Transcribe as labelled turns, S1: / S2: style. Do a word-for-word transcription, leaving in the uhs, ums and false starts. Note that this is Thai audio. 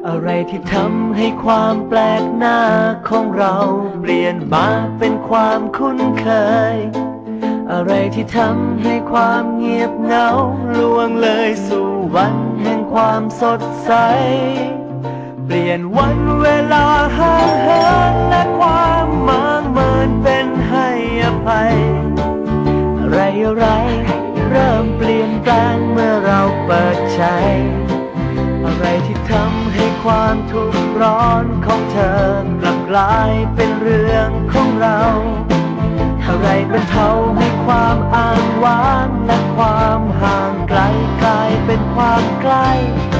S1: อะไรที่ทำให้ความแปลกหน้าของเราเปลี่ยนมาเป็นความคุ้นเคยอะไรที่ทำให้ความเงียบเหงาล่วงเลยสู่วันแห่งความสดใสเปลี่ยนวันเวลาห่างเหินและความมางเมินเป็นให้อภัยอะไรอะไรเริ่มเปลี่ยนแปลงเมื่อเราเปิดใจอะไรที่ทำให้ความทุกข์ร้อนของเธอกลับกลายเป็นเรื่องของเราอะไรเป็นเท่าให้ความอ้างว้างและความห่างไกลกลายเป็นความใกล้